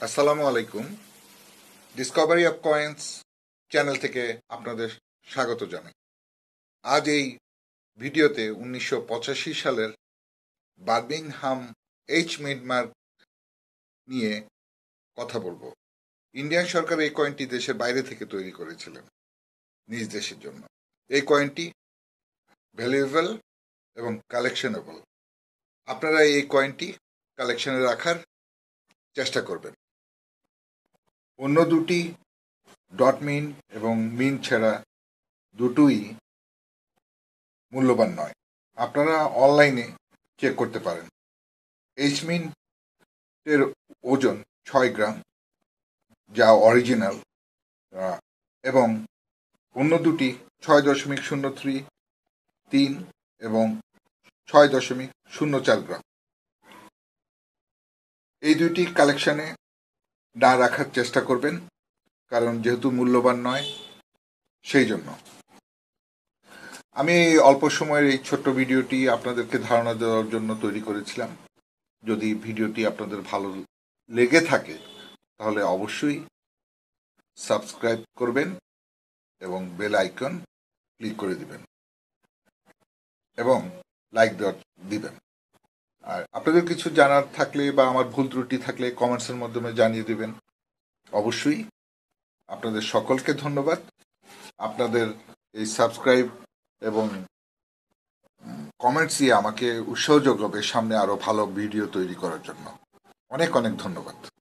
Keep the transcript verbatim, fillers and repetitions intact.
আসসালামু আলাইকুম। Discovery of coins channel থেকে আপনাদের স্বাগত জানাই। আজ এই ভিডিওতে উনিশশো পঁচাশি সালের বার্মিংহাম এইচ মিডমার্ক নিয়ে কথা বলবো। ইন্ডিয়ান সরকার এই কয়েনটি দেশের বাইরে থেকে তৈরি করেছিলেন নিজ দেশের জন্য। এই কয়েনটি ভ্যালুয়েবল এবং কালেকশনেবল। আপনারা এই কয়েনটি কালেকশনে রাখার চেষ্টা করবেন। অন্য দুটি ডট মিন এবং মিন ছাড়া দুটোই মূল্যবান নয়। আপনারা অনলাইনে চেক করতে পারেন। এইচ মিন্টের ওজন ছয় গ্রাম, যা অরিজিনাল, এবং অন্য দুটি ছয় দশমিক শূন্য থ্রি তিন এবং ছয় দশমিক শূন্য চার গ্রাম। এই দুইটি কালেকশনে না রাখার চেষ্টা করবেন, কারণ যেহেতু মূল্যবান নয় সেই জন্য। আমি অল্প সময়ের এই ছোট্ট ভিডিওটি আপনাদেরকে ধারণা দেওয়ার জন্য তৈরি করেছিলাম। যদি ভিডিওটি আপনাদের ভালো লেগে থাকে তাহলে অবশ্যই সাবস্ক্রাইব করবেন এবং বেল আইকন ক্লিক করে দিবেন এবং লাইক দেওয়ার দিবেন। আর আপনাদের কিছু জানার থাকলে বা আমার ভুল ত্রুটি থাকলে কমেন্টসের মাধ্যমে জানিয়ে দিবেন। অবশ্যই আপনাদের সকলকে ধন্যবাদ। আপনাদের এই সাবস্ক্রাইব এবং কমেন্টস দিয়ে আমাকে উৎসাহ যোগাবে সামনে আরও ভালো ভিডিও তৈরি করার জন্য। অনেক অনেক ধন্যবাদ।